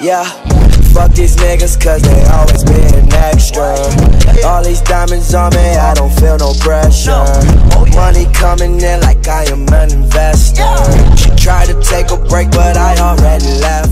Yeah, fuck these niggas cause they always being extra. All these diamonds on me, I don't feel no pressure. Money coming in like I am an investor. She tried to take a break but I already left